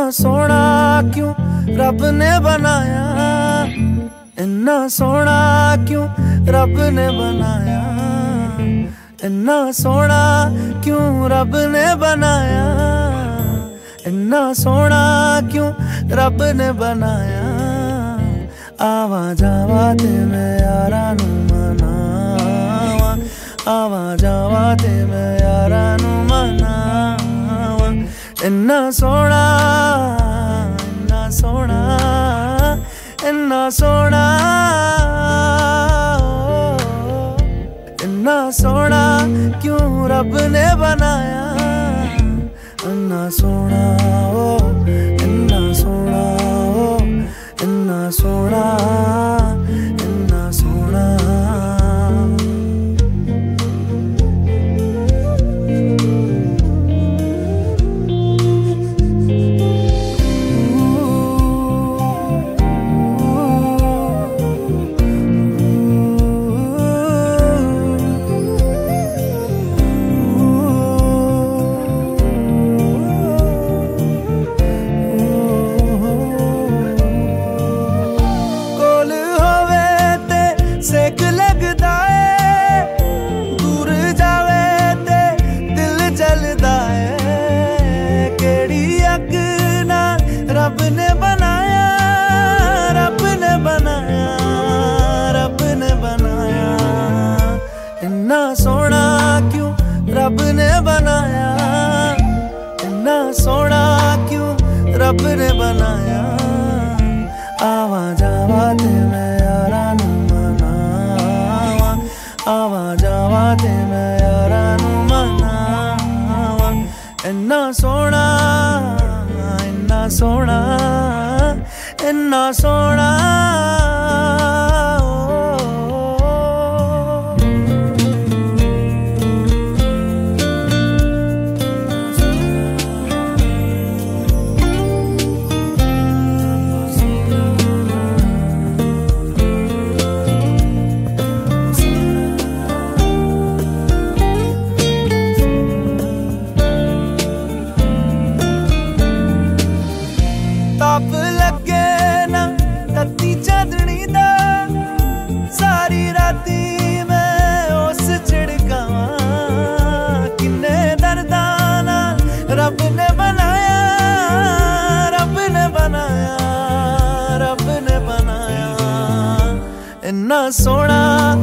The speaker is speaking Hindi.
सोना क्यों रब ने बनाया, इन्ना सोना क्यों रब ने बनाया, इन्ना सोना क्यों रब ने बनाया, इन्ना सोना क्यों रब ने बनाया। आवा जावा ते मैं यारा नू मनावा, आवा जावा ते मैं यारा नू मनावा। इन्ना सोना, इन्ना सोना, इन्ना सोना, इन्ना सोना क्यों रब ने बनाया, इन्ना सोना ओ, इन्ना सोना ओ, इन्ना सोना, इन्ना सोना। सेक लगदा है, दूर जावे ते दिल जलदा है। केड़ी अग नाल रब ने बनाया, रब ने बनाया, रब ने बनाया। इन्ना सोना क्यों रब ने बनाया, इन्ना सोना क्यों रब ने बनाया। आवा जावा ते मैं यारा नू, आवा जावा ते मैं यारा नू मनावा। इन्ना सोना, इन्ना सोना, इन्ना सोना। ताप लगे ना तत्ती चांदनी दा, सारी राती मैं उस झिड़कावा। किन्ने दर्दां नाल रब ने बनाया, रब ने बनाया, रब ने बनाया। इन्ना सोना